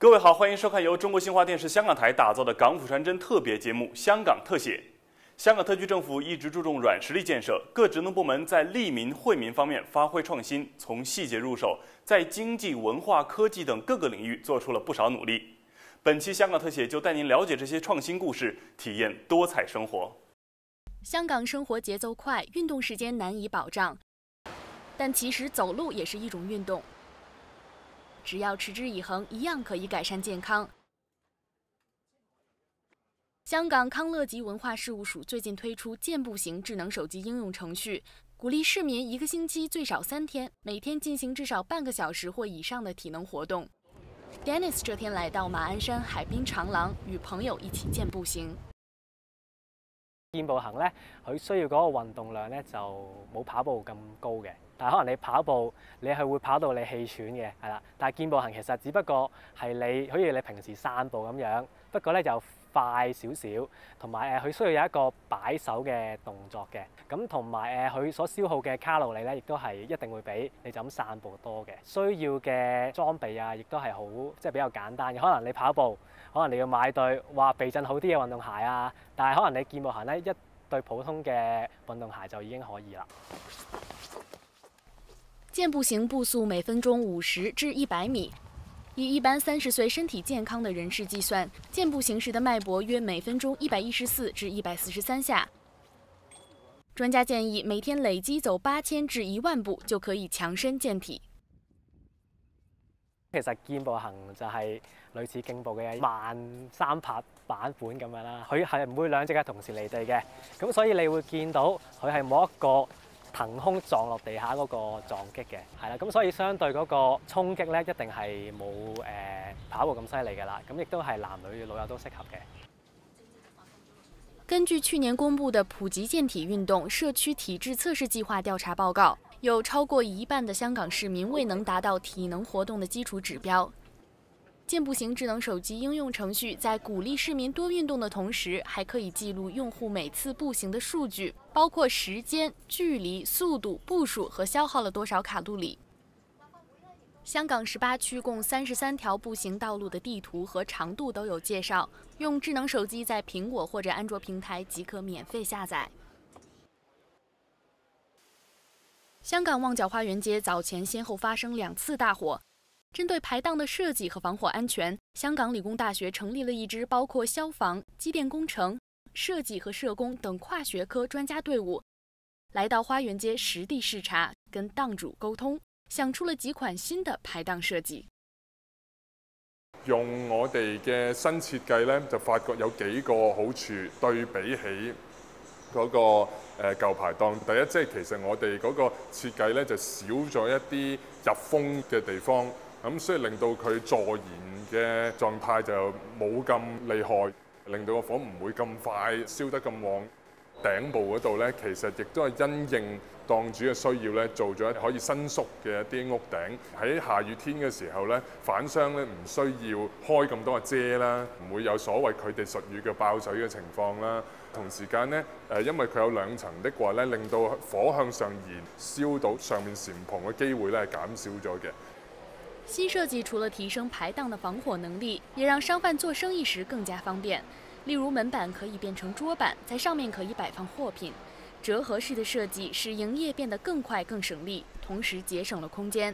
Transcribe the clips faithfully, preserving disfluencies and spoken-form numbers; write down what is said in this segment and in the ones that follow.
各位好，欢迎收看由中国新华电视香港台打造的港府传真特别节目《香港特写》。香港特区政府一直注重软实力建设，各职能部门在利民惠民方面发挥创新，从细节入手，在经济、文化、科技等各个领域做出了不少努力。本期香港特写就带您了解这些创新故事，体验多彩生活。 香港生活节奏快，运动时间难以保障，但其实走路也是一种运动。 只要持之以恒，一样可以改善健康。香港康乐及文化事务署最近推出健步行智能手机应用程序，鼓励市民一个星期最少三天，每天进行至少半个小时或以上的体能活动。Dennis 这天来到马鞍山海滨长廊，与朋友一起健步行。 健步行咧，佢需要嗰個運動量咧就冇跑步咁高嘅，但係可能你跑步你係會跑到你氣喘嘅，係啦。但係健步行其實只不過係你好似你平時散步咁樣，不過咧就快少少，同埋誒佢需要有一個擺手嘅動作嘅，咁同埋誒佢所消耗嘅卡路里咧，亦都係一定會比你就咁散步多嘅。需要嘅裝備啊，亦都係好即係比較簡單嘅，可能你跑步。 可能你要買對話避震好啲嘅運動鞋啊，但係可能你健步行咧一對普通嘅運動鞋就已經可以啦。 健步行步速每分鐘五十至一百米，以一般三十歲身體健康的人士計算，健步行時的脈搏約每分鐘一百一十四至一百四十三下。專家建議每天累積走八千至一萬步就可以強身健體。 其實健步行就係類似競步嘅慢三拍版本咁樣啦，佢係唔會兩隻腳同時離地嘅，咁所以你會見到佢係冇一個騰空撞落地下嗰個撞擊嘅，係啦，咁所以相對嗰個衝擊咧一定係冇誒跑步咁犀利㗎啦，咁亦都係男女老幼都適合嘅。 根據去年公布的普及健體運動社區體質測試計劃調查報告，有超過一半的香港市民未能達到體能活動的基礎指標。健步行智能手機應用程序在鼓勵市民多運動的同時，還可以記錄用戶每次步行的數據，包括時間、距離、速度、步數和消耗了多少卡路里。 香港十八區共三十三條步行道路的地圖和長度都有介紹，用智能手機在蘋果或者安卓平台即可免費下載。香港旺角花園街早前先後發生兩次大火，針對排檔的設計和防火安全，香港理工大學成立了一支包括消防、機電工程、設計和社工等跨學科專家隊伍，來到花園街實地視察，跟檔主溝通。 想出了幾款新的排檔設計。 用我哋嘅新設計咧，就發覺有幾個好處，對比起嗰個誒舊排檔。第一，即係其實我哋嗰個設計咧就少咗一啲入風嘅地方，咁所以令到佢助燃嘅狀態就冇咁厲害，令到個火唔會咁快燒得咁旺。頂部嗰度咧，其實亦都係因應檔主嘅需要咧，做咗可以伸縮嘅一啲屋頂。喺下雨天嘅時候咧，反商咧唔需要開咁多嘅遮啦，唔會有所謂佢哋術語嘅爆水嘅情況啦。同時間咧，誒因為佢有兩層的話咧，令到火向上燃燒到上面簷篷嘅機會咧係減少咗嘅。 新設計除了提升排檔的防火能力，也讓商販做生意時更加方便。 例如門板可以變成桌板，在上面可以擺放貨品。折合式的設計使營業變得更快、更省力，同時節省了空間。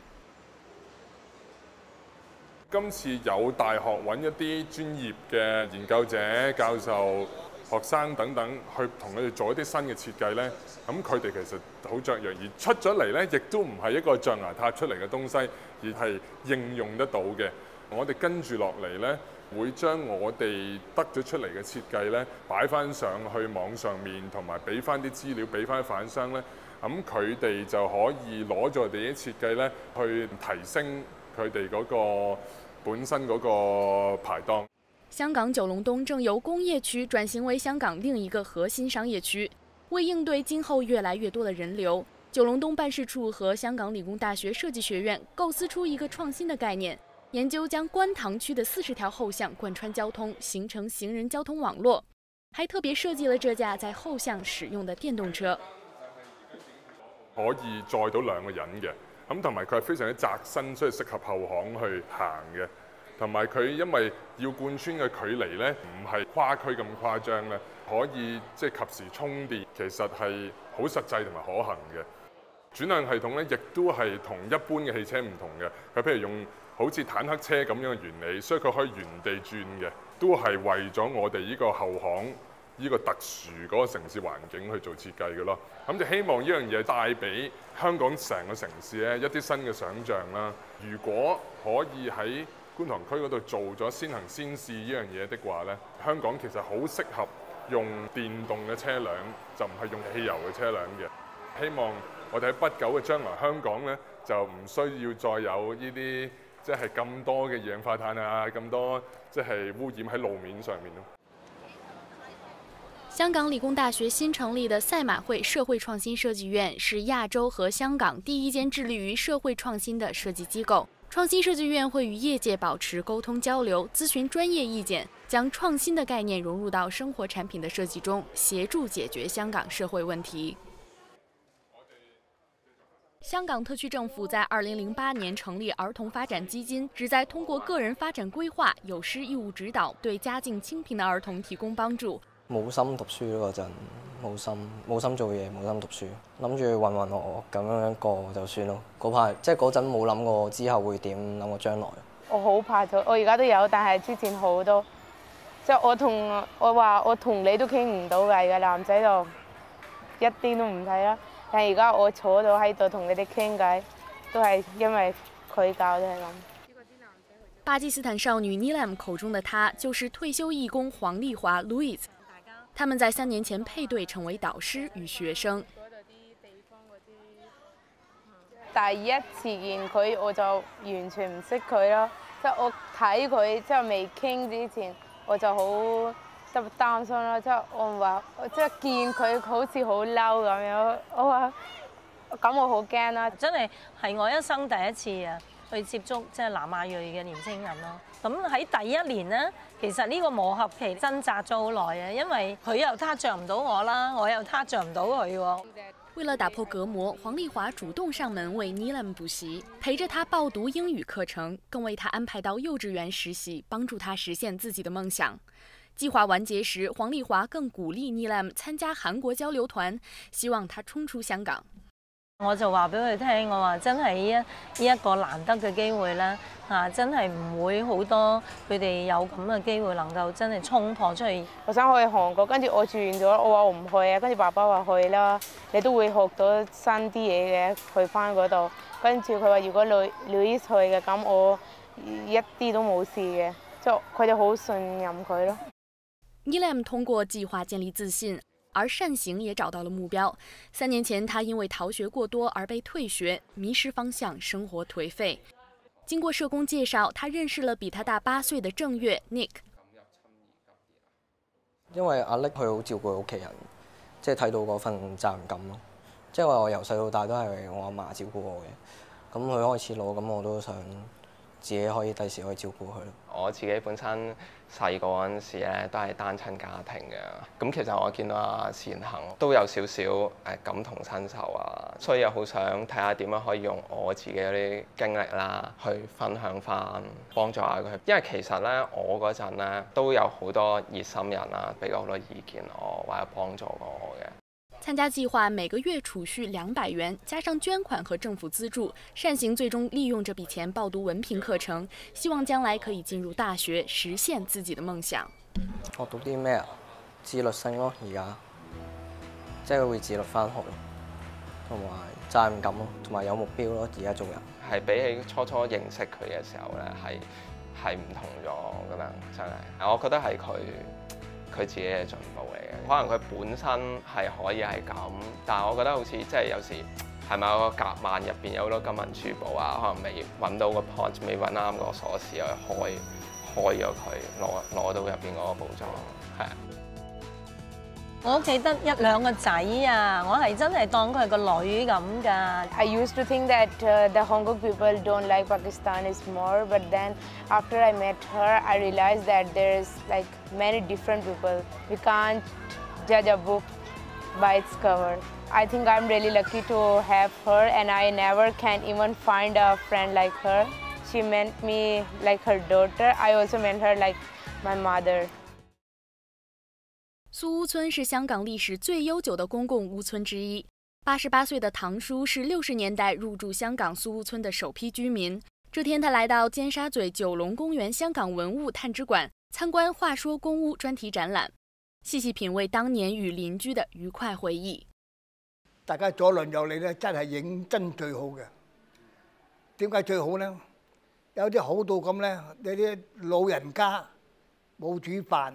今次有大學揾一啲專業嘅研究者、教授、學生等等，去同佢哋做一啲新嘅設計咧。咁佢哋其實好雀躍，而出咗嚟咧，亦都唔係一個象牙塔出嚟嘅東西，而係應用得到嘅。我哋跟住落嚟咧。 會將我哋得咗出嚟嘅設計咧擺翻上去網上面，同埋俾翻啲資料俾翻販商咧，咁佢哋就可以攞咗我哋啲設計咧去提升佢哋嗰個本身嗰個排檔。 香港九龍東正由工業區轉型為香港另一個核心商業區，為應對今後越來越多的人流，九龍東辦事處和香港理工大學設計學院構思出一個創新的概念。 研究將觀塘區的四十條後巷貫穿交通，形成行人交通網絡，還特別設計了這架在後巷使用的電動車， 可以載到兩個人嘅，咁同埋佢係非常之窄身，所以適合後巷去行嘅。 同埋佢因為要貫穿嘅距離咧，唔係跨區咁誇張咧，可以即係及時充電，其實係好實際同埋可行嘅。轉向系統咧，亦都係同一般嘅汽車唔同嘅。佢譬如用好似坦克車咁樣嘅原理，所以佢可以原地轉嘅，都係為咗我哋呢個後巷呢個特殊嗰個城市環境去做設計嘅咯。咁就希望呢樣嘢帶俾香港成個城市咧一啲新嘅想像啦。如果可以喺觀塘區嗰度做咗先行先試呢樣嘢的話咧，香港其實好適合用電動嘅車輛，就唔係用汽油嘅車輛嘅。希望我哋喺不久嘅將來，香港咧就唔需要再有呢啲即係咁多嘅二氧化碳啊，咁多即係污染喺路面上面咯。 香港理工大学新成立的赛马会社会创新设计院是亚洲和香港第一间致力于社会创新的设计机构。创新设计院会与业界保持沟通交流，咨询专业意见，将创新的概念融入到生活产品的设计中，协助解决香港社会问题。香港特区政府在二零零八年成立儿童发展基金，旨在通過個人發展規劃、有師義務指導，對家境清貧的兒童提供幫助。 冇心讀書嗰陣，冇心冇心做嘢，冇心讀書，諗住渾渾噩噩咁樣過就算咯。嗰排即係嗰陣冇諗過之後會點，諗過將來。 我好怕咗，我而家都有，但係之前好多，即係我同我話我同你都傾唔到偈嘅男仔就一啲都唔睇啦。但係而家我坐到喺度同你哋傾偈，都係因為佢教都係咁。 巴基斯坦少女 Nilam 口中的她，就是退休義工黃麗華 Louise。他們在三年前配對成為導師與學生。 第一次見佢我就完全唔識佢咯，即係我睇佢即係未傾之前，我就好即係擔心啦，即係我話即係見佢好似好嬲咁樣，我話咁我好驚啦， 真係係我一生第一次啊去接觸即係南亞裔嘅年輕人咯。咁喺第一年呢，其實呢個磨合期掙扎咗好耐啊，因為佢又他着唔到我啦，我又他着唔到佢喎。 為了打破隔膜，黃麗華主動上門為 Nilam 補習，陪着她報讀英語課程，更為她安排到幼稚園實習，幫助她實現自己的夢想。計劃完結時，黃麗華更鼓勵 Nilam 參加韓國交流團，希望她衝出香港。 我就話俾佢聽，我話真係呢一呢一個難得嘅機會咧，嚇真係唔會好多佢哋有咁嘅機會能夠真係衝破出去。 我想去韓國，跟住我轉咗，我話我唔去啊，跟住爸爸話去啦，你都會學到新啲嘢嘅，去翻嗰度。跟住佢話如果女女去嘅，咁我一啲都冇事嘅，即係佢哋好信任佢咯。 Nilam 通過計劃建立自信。而善行也找到了目標。三年前，他因為逃學過多而被退學，迷失方向，生活頹廢。經過社工介紹，他認識了比他大八歲的正月 Nick。 因為阿 Nick 佢好照顧屋企人，即係睇到嗰份責任感咯。即係話我由細到大都係我阿嫲照顧我嘅，咁佢開始攞，咁我都想自己可以第時可以照顧佢。 我自己本身細個嗰陣時咧，都係單親家庭嘅。咁其實我見到阿善行都有少少誒感同身受啊，所以又好想睇下點樣可以用我自己嗰啲經歷啦，去分享翻，幫助下佢。因為其實咧，我嗰陣咧都有好多熱心人啊，俾過好多意見我，或者幫助過我嘅。 參加計劃每個月儲蓄兩百元，加上捐款和政府資助，善行最終利用這筆錢報讀文憑課程，希望將來可以進入大學，實現自己的夢想。 學到啲咩啊？自律性咯，而家即係會自律翻學咯，同埋責任感咯，同埋有目標咯。而家做人係比起初初認識佢嘅時候咧，係係唔同咗，我覺得真係。我覺得係佢。佢自己嘅進步嚟嘅，可能佢本身係可以係咁，但係我覺得好似即係有時係咪有個夾萬入邊有好多金銀珠寶啊，可能未揾到個 point，未揾啱個鎖匙去開開咗佢，攞攞到入邊嗰個寶藏，係啊。 我屋企得一兩個仔啊，我係真係當佢係個女咁㗎。 I used to think that uh, the Hong Kong people don't like Pakistanis more, but then after I met her, I realized that there's like many different people. We can't judge a book by its cover. I think I'm really lucky to have her, and I never can even find a friend like her. she meant me like her daughter. I also meant her like my mother. 苏屋村是香港历史最悠久的公共屋村之一。八十八岁的唐叔是六十年代入住香港苏屋村的首批居民。这天，他来到尖沙咀九龙公园香港文物探知馆参观《话说公屋》专题展覽，細細品味當年與鄰居的愉快回憶。 大家左鄰右里咧，真係認真最好嘅。點解最好呢？有啲好到咁咧，有啲老人家冇煮飯，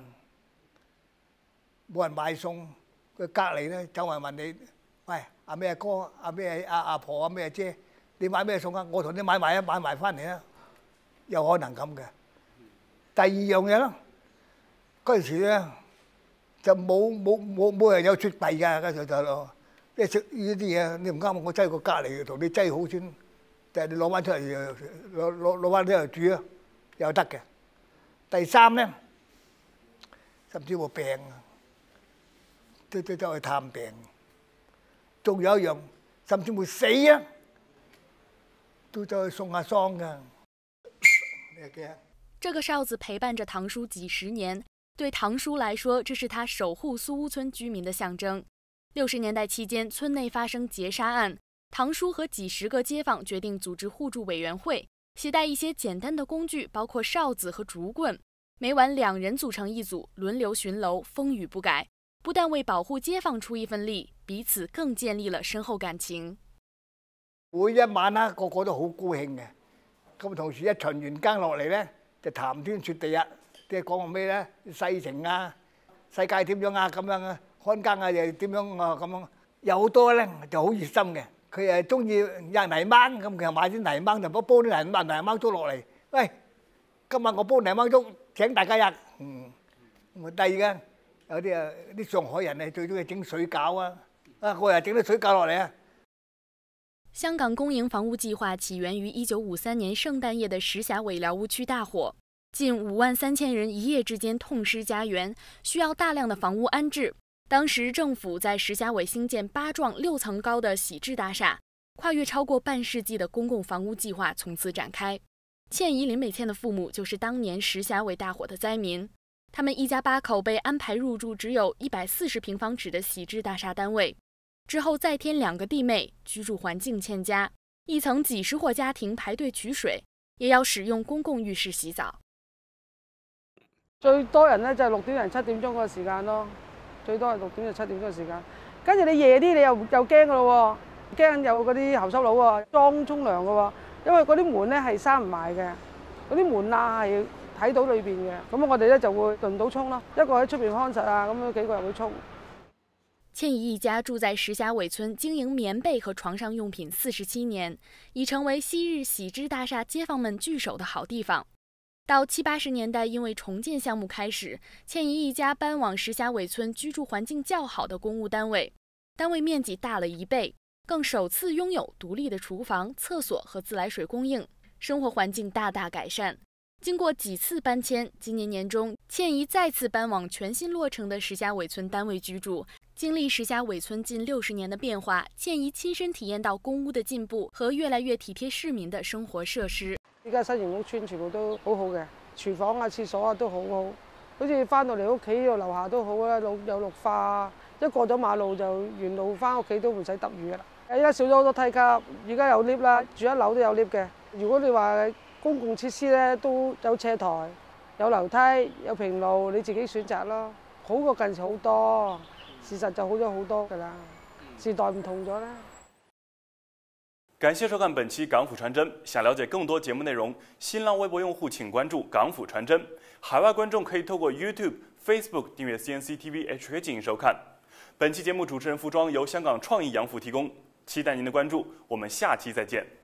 冇人買餸，佢隔離咧走埋問你：喂，阿咩哥、阿咩阿阿婆、阿咩姐，你買咩餸啊？我同你買埋啊，買埋翻嚟啊！有可能咁嘅。第二樣嘢啦，嗰陣時咧就冇冇冇冇人有雪櫃㗎，嗰時就咯，即係食呢啲嘢，你唔啱我擠個隔離同你擠好先，但係你攞翻出嚟攞攞攞翻出嚟煮啊，又得嘅。第三咧，甚至乎病啊，都都走去探病。仲有一樣，甚至乎死啊，都走去送下喪㗎。你驚？ 这个哨子陪伴着唐叔几十年，对唐叔来说，这是他守护苏屋村居民的象征。六十年代期间，村内发生劫杀案，唐叔和几十个街坊决定组织互助委员会，携带一些简单的工具，包括哨子和竹棍，每晚两人组成一组，轮流巡楼，风雨不改。不但为保護街坊出一份力，彼此更建立了深厚感情。 每一晚啦，個個都好高興嘅。咁同時一巡完更落嚟咧，就談天說地啊，即係講話咩咧？世情啊，世界點樣啊？咁樣啊，看更啊又點樣啊？咁樣有好多咧就好熱心嘅，佢誒中意有泥鯭咁，佢又買啲泥鯭就煲煲啲泥鯭泥鯭粥落嚟。喂，今日我煲泥鯭粥請大家飲。嗯，我第二嘅。有啲啊，啲上海人咧最中意整水餃啊！啊，我又整啲水餃落嚟啊！ 香港公營房屋計劃起源於一九五三年聖誕夜的石硖尾寮屋區大火，近五萬三千人一夜之間痛失家園，需要大量的房屋安置。當時政府在石硖尾興建八幢六層高的喜智大廈，跨越超過半世紀的公共房屋計劃從此展開。倩怡林美倩的父母就是當年石硖尾大火的災民。他們一家八口被安排入住只有一百四十平方尺的喜智大廈單位，之後再添兩個弟妹，居住環境欠佳，一層幾十戶家庭排隊取水，也要使用公共浴室洗澡。 最多人咧就係六點零七點鐘個時間咯，最多係六點至七點鐘個時間。跟住你夜啲，你又又驚噶咯喎，驚有嗰啲後修佬喎裝沖涼噶喎，因為嗰啲門咧係閂唔埋嘅，嗰啲門罅係睇到裏邊嘅，咁我哋咧就會輪到沖咯，一個喺出邊看實啊，咁樣幾個人會沖。 倩怡一家住在石硖尾村，經營棉被和床上用品四十七年，已成為昔日喜智大廈街坊們聚首的好地方。到七八十年代，因為重建項目開始，倩怡一家搬往石硖尾村居住環境較好的公屋單位，單位面積大了一倍，更首次擁有獨立的廚房、廁所和自來水供應，生活環境大大改善。經過幾次搬遷，今年年中，倩怡再次搬往全新落成的石硖尾村單位居住。經歷石硖尾村近六十年的變化，倩怡親身體驗到公屋的進步和越來越體貼市民的生活設施。 依家新型屋村全部都好好嘅，廚房啊、廁所啊都好好，好似翻到嚟屋企度樓下都好啦，有有綠化，一過咗馬路就沿路翻屋企都唔使揼雨噶啦。而家少咗好多梯級，而家有 lift 啦，住一樓都有 lift 嘅。如果你話公共設施咧都有斜台、有樓梯、有平路，你自己選擇咯，好過近時好多。事實就好咗好多㗎啦，時代唔同咗啦。 感謝收看本期《港府傳真》，想了解更多節目內容，新浪微博用戶請關注《港府傳真》，海外觀眾可以透過 YouTube、Facebook 訂閱 C N C T V H K 進行收看。本期節目主持人服裝由香港創意洋服提供，期待您的關注，我們下期再見。